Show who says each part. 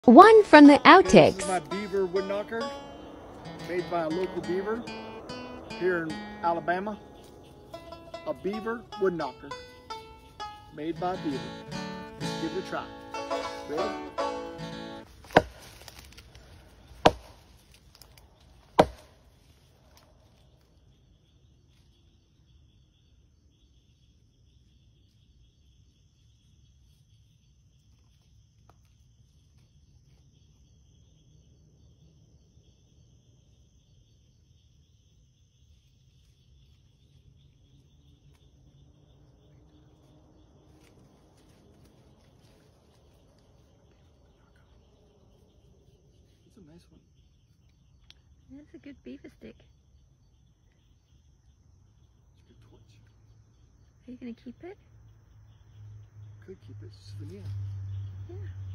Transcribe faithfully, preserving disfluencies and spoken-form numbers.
Speaker 1: One from the outtakes.
Speaker 2: This is my Beaver wood knocker, made by a local beaver here in Alabama. A Beaver wood knocker, made by a beaver. Let's give it a try. Ready? It's a nice one.
Speaker 3: That's a good beaver stick.
Speaker 2: It's a good torch.
Speaker 3: Are you going to keep it?
Speaker 2: Could keep it souvenir.
Speaker 3: Yeah.